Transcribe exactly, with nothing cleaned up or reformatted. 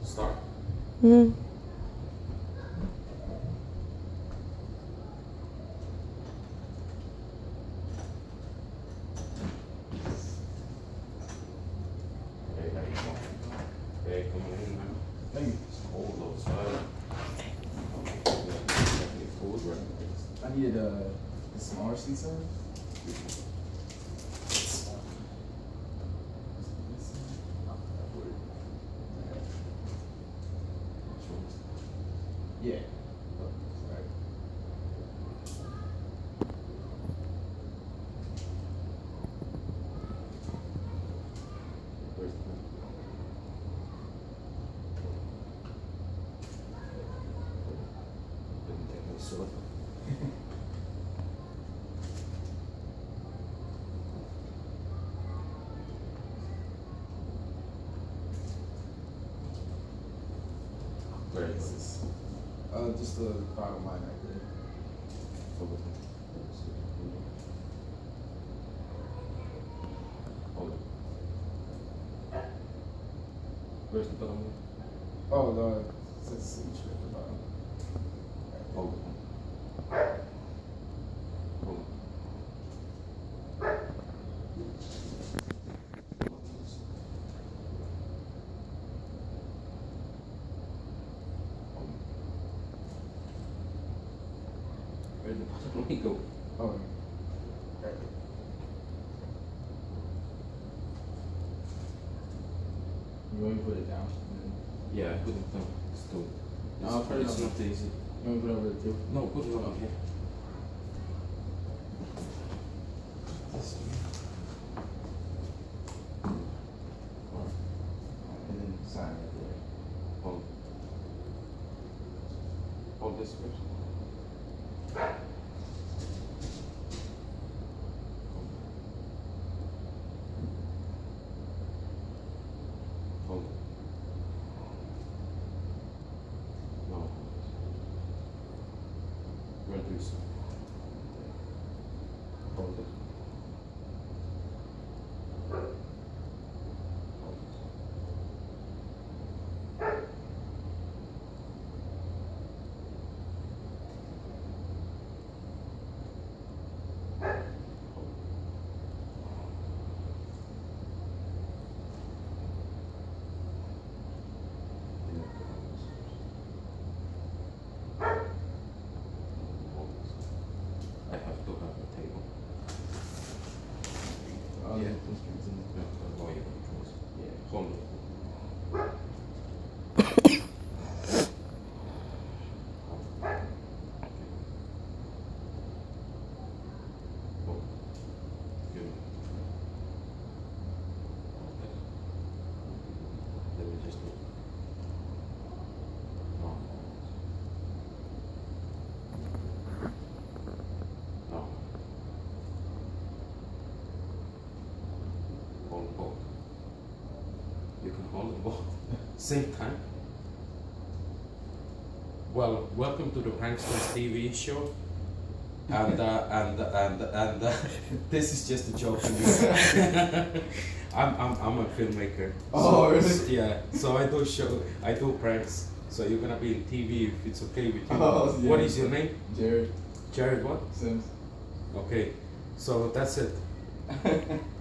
Start. Mm. Hey, how you doing? Hey, come on in, man. Thank you. It's cold outside. Definitely cold right now. I needed uh, some R C son. Yeah. Oh, sorry. Where's the pen? Didn't take no sword. Where is this? Uh, just the bottom line right there. Hold it. Hold it. Where's the bottom one? Oh, the it's a signature at the bottom. Hold it. Hold it. Where did the bottom one go? Oh, right there. You want me to put it down? Yeah, I put it down. It's too. It's, I'll put it it's on. not easy. You want me to put it over the table? No, put it on here. And then sign right there. Hold. Hold this first. Hold it. No. Where do you sign? Hold it. Hold it. I have to have a table. All Yeah. the instruments in there. Yeah, oh, yeah, controls. Yeah. Hold it. Hold it. Good. Okay. Let me just do it. No. No. Hold both. You can hold them both. Same time. Well, welcome to the Pranksters T V show. And uh, and and and uh, this is just a joke. I'm I'm I'm a filmmaker. Oh, so, really? Yeah. So I do show I do pranks. So you're gonna be in T V if it's okay with you. Oh, yeah. What is your name? Jared Jared what? Sims. Okay. So that's it.